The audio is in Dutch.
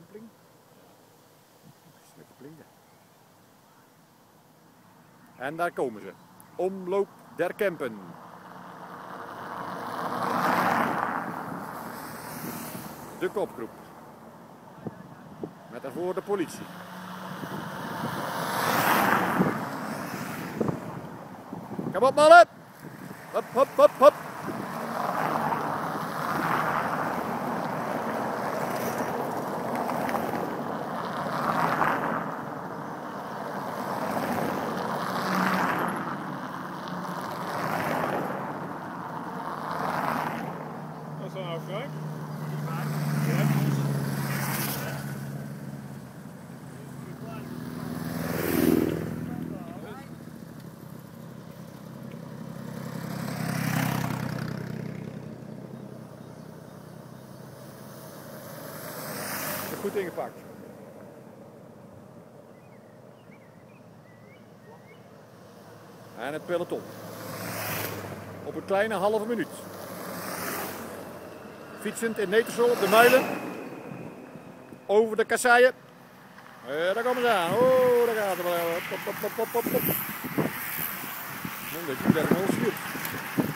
pling. Lekker plingen. En daar komen ze. Omloop der Kempen. De kopgroep. Met daarvoor de politie. Kom op mannen! Hop, hop, hop, hop! Wat is dat nou, Frank? Goed ingepakt. En het peloton. Op een kleine halve minuut. Fietsend in Netersel op de Muilen. Over de kasseien. Daar komen ze aan. Oh, daar gaat het wel. Hop, hop, hop, hop, hop. Dat je wel schiet.